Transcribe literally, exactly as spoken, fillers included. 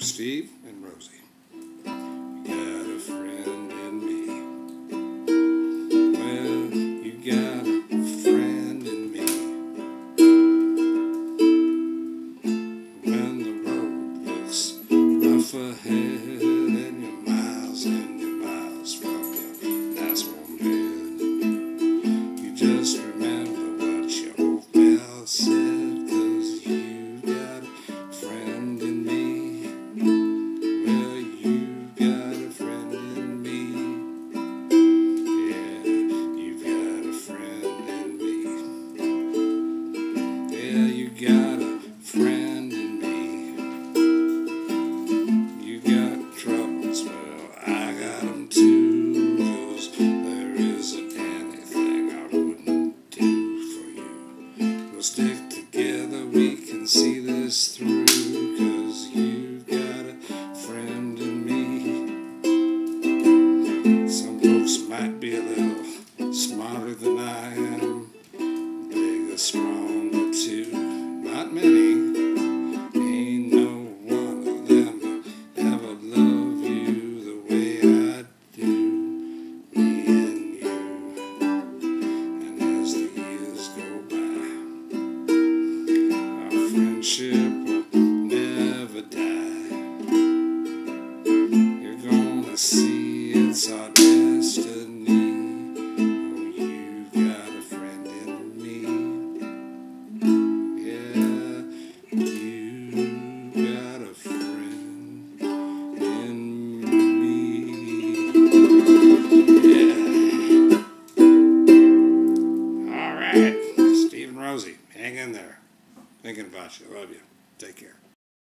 Steve and Rosie. Got a friend in me. Well, you got a friend in me. When the road looks rough ahead and you're miles and you're miles from your nice warm bed, you just remember what your old pal said, 'cause you got a friend in me. Well, you got a friend in me. Yeah, you've got a friend in me. Yeah, you got a friend in me. You got troubles, well, I got them too, 'cause there isn't anything I wouldn't do for you. We'll stick together, we can see this through, 'cause you've got a friend in me. Some folks might be a little smarter than I am, bigger, stronger too. Not many. Ain't no one of them ever love you the way I do. Me and you. And as the years go by, our friendship will never die. You're gonna see it's our destiny. Oh, you've got a friend in me. Yeah, you've got a friend in me. Yeah. All right, Steve and Rosie, hang in there. Thinking about you. Love you. Take care.